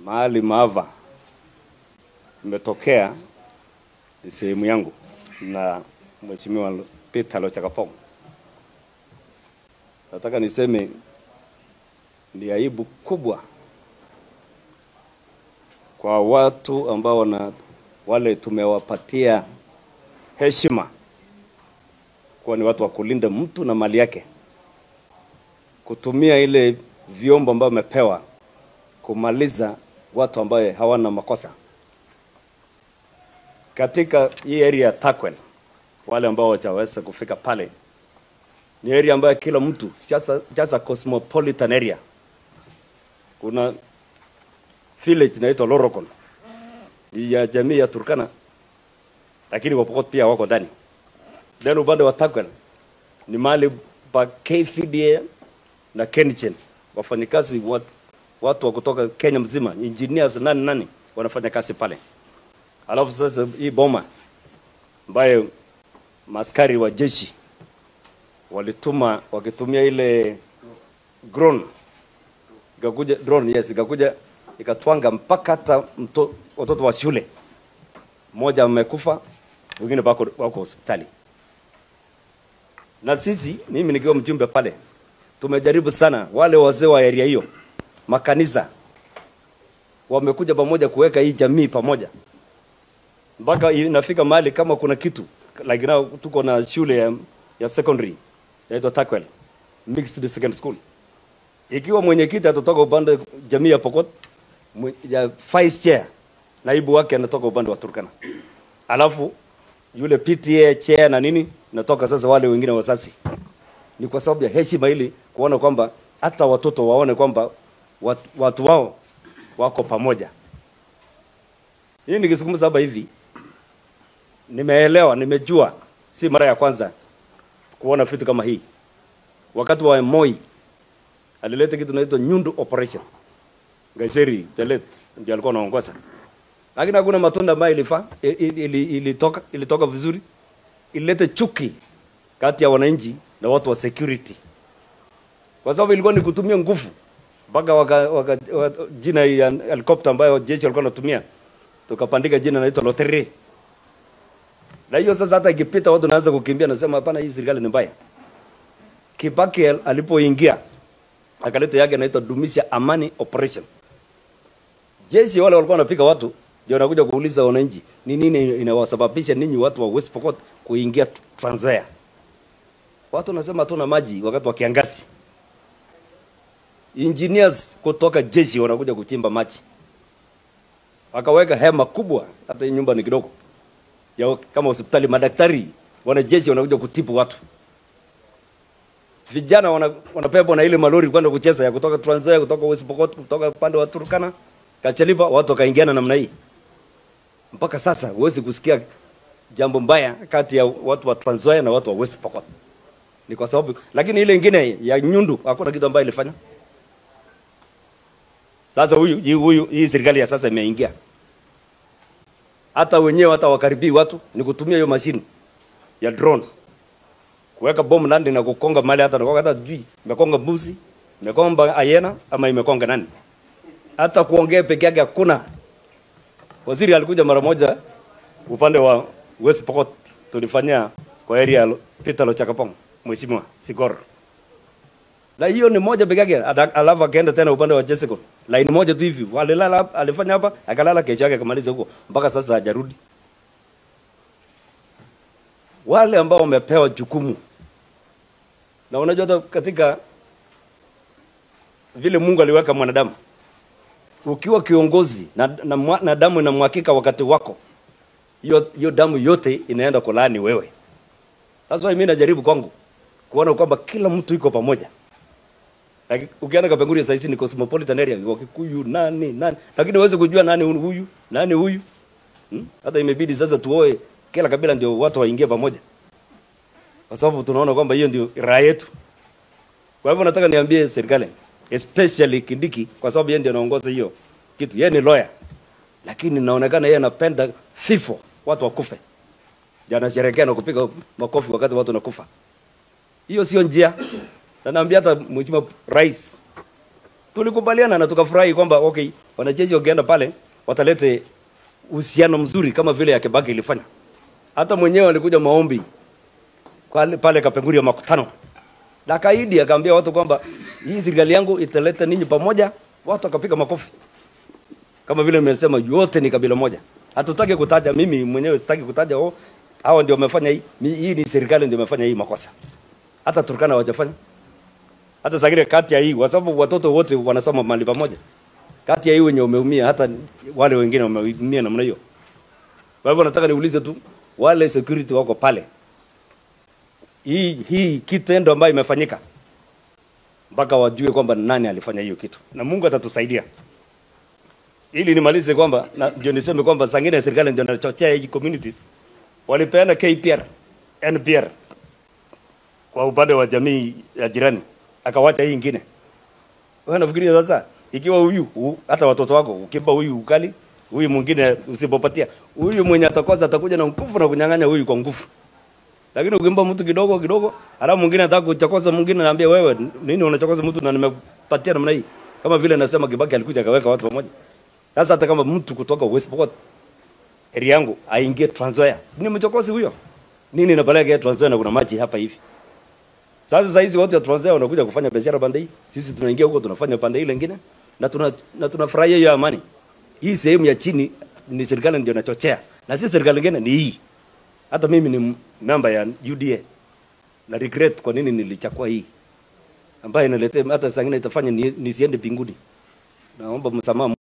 mahali Maava imetokea ni sehemu yangu na Mheshimiwa Peter Lochakapong. Nataka niseme ni aibu kubwa kwa watu ambao wale tumewapatia heshima kwa ni watu wa kulinda mtu na mali yake, kutumia ile vyombo ambao wamepewa kumaliza watu ambao hawana makosa. Katika hii area ya Takwel, wale ambao hawajaweza kufika pale, ni area ambayo kila mtu, just a cosmopolitan area. Kuna village inaitwa Lorokon, ni ya jamii ya Turkana, lakini wa Pokot pia wako ndani. Then upande wa Takwel ni mahali pa KFDA na Kenyan, wafanyikazi watu wa kutoka Kenya mzima, engineers nani wanafanya kazi pale. Alafu sasa hii boma ambayo maskari wa jeshi walituma wakitumia ile drone, ikakuja drone, yes, ikakuja ikatwanga mpaka hata watoto wa shule mmoja amekufa, wengine wako hospitali. Na sisi, mimi nikiwa mjumbe pale, tumejaribu sana, wale wazee wa area hiyo, makanisa wamekuja pamoja kuweka hii jamii pamoja, mpaka inafika mahali kama kuna kitu like now tuko na shule ya secondary inaitwa Takwel Mixed Secondary School. Ikiwa mwenyekiti atatoka upande jamii ya Pokot, ya vice chair naibu wake anatoka upande wa Turkana, alafu yule PTA chair na nini natoka sasa wale wengine wasasi. Ni kwa sababu ya heshima ili kuona kwamba hata watoto waone kwamba watu wao wako pamoja. Hii nikizungumza hapa hivi, nimeelewa, nimejua, si mara ya kwanza kuona vitu kama hii. Wakati wa Moi alileta kitu inaitwa Nyundu operation, Gaiseri Telet ndiye alikuwa anaongoza, lakini hakuna matunda ambayo ilitoka vizuri. Ilileta chuki kati ya wananchi na watu wa security, kwa sababu ilikuwa ni kutumia nguvu. Mpaka jina ya helicopter ambayo jeshi alikuwa anatumia tukapandika jina naitwa Lotere. Na hiyo sasa hata ikipita watu wanaanza kukimbia, nasema hapana, hii serikali ni mbaya. Kibaki alipoingia akaleta yake inaitwa dumisha amani operation. Jeshi wale walikuwa wanapiga watu ndio wanakuja kuuliza wananchi ni nini inawasababisha ninyi watu wa West Pokot kuingia Trans Nzoia. Watu wanasema hatuna maji wakati wa kiangazi. Engineers kutoka jeshi wanakuja kuchimba maji, wakaweka hema kubwa, hata nyumba ni kidogo ya kama hospitali. Madaktari wanajeshi wanakuja kutibu watu. Vijana wanapewa na ile malori kwenda kucheza ya kutoka Trans Nzoia, kutoka West Pokot, kutoka upande wa Turkana, Kachaliba, watu wakaingiana namna hii. Mpaka sasa huwezi kusikia jambo mbaya kati ya watu wa Trans Nzoia na watu wa West Pokot. Ni kwa sababu, lakini ile nyingine ya Nyundu hakuna kitu ambayo ilifanya. Sasa hii serikali ya sasa imeingia, hata wenyewe hata wakaribii watu ni kutumia hiyo mashini ya drone kuweka bomb landing na kukonga mali, hata jui imekonga mbuzi, imekonga ayena ama imekonga nani. Hata kuongea peke yake hakuna. Waziri alikuja mara moja upande wa West Pokot, tulifanya kwa area ya Peter Lochakapong, Mheshimiwa Sigor. Na hiyo ni moja peke yake, alafu akaenda tena upande wa Jessica. Line moja tu hivi, walilala, alifanya hapa, akalala, kesho yake akamaliza huko. Mpaka sasa hajarudi. Wale ambao wamepewa jukumu, na unajua katika vile Mungu aliweka mwanadamu, ukiwa kiongozi na damu inamwakika wakati wako, hiyo damu yote inaenda kulaani wewe. Sasa mimi najaribu kwangu kuona kwamba kila mtu yuko pamoja. Like, ukienda Kapenguria sasa ni cosmopolitan area, Wakikuyu nani, lakini uweze kujua nani huyu. Hata imebidi sasa tuoe kila kabila ndio watu waingie pamoja, kwa sababu tunaona kwamba hiyo ndio raha yetu. Kwa hivyo nataka niambie serikali, especially Kindiki, kwa sababu yeye ndio anaongoza hiyo kitu. Yeye ni lawyer, lakini inaonekana yeye anapenda fifo, watu wakufe. Jana sherekea na kupiga makofi wakati watu wanakufa. Hiyo sio njia. Na naambia hata Mheshimiwa Rais, Tulikubaliana na tukafurahi kwamba okay, wanajeshi wakienda pale watalete uhusiano mzuri kama vile ya Kibaki ilifanya. Hata mwenyewe alikuja maombi pale Kapenguri ya makutano. Na kaidi akaambia watu kwamba hii serikali yangu italeta ninyi pamoja, watu wakapiga makofi. Kama vile nimesema yote ni kabila moja. Hatutaki kutaja, mimi mwenyewe sitaki kutaja hao ndio wamefanya hii. Hii ni serikali ndio imefanya hii makosa. Hata Turkana hawajafanya. Hata Sagire kati ya hii, kwa sababu watoto wote wanasoma mahali pamoja. Kati ya hii wenye umeumia, hata wale wengine wameumia namna hiyo. Kwa hivyo nataka niulize tu wale security wako pale. Hii kitendo ambayo imefanyika mpaka wajue kwamba nani alifanya hiyo kitu. Na Mungu atatusaidia. Ili nimalize kwamba ndio niseme kwamba sangine ya serikali ndio inachochea hii communities. Walipeana KPR, NPR kwa upande wa jamii ya jirani. Akawacha hii nyingine. Wewe unafikiria sasa ikiwa huyu hata watoto wako ukimpa huyu ukali, huyu mwingine usipopatia, huyu mwenye atakosa atakuja na nguvu na kunyang'anya huyu kwa nguvu. Lakini ukimpa mtu kidogo kidogo, alafu mwingine anataka kuchokoza mwingine, anaambia wewe nini unachokoza mtu na nimepatia namna hii. Kama vile nasema Kibaki alikuja akaweka watu pamoja. Sasa hata kama mtu kutoka West Pokot area yangu aingie Trans Nzoia, ni mchokozi huyo. Nini inapeleka Trans Nzoia na kuna maji hapa hivi? Sasa hizi watu wa Trans Nzoia wanakuja kufanya biashara pande hii. Sisi tunaingia huko tunafanya pande ile nyingine na tunafurahia hiyo amani. Hii sehemu ya chini ni serikali ndio inachochea. Na sisi serikali nyingine ni hii. Hata mimi ni member ya UDA. Na regret kwa nini nilichakua hii. Ambayo inaletea hata sangine itafanya nisiende pinguni. Naomba msamaha.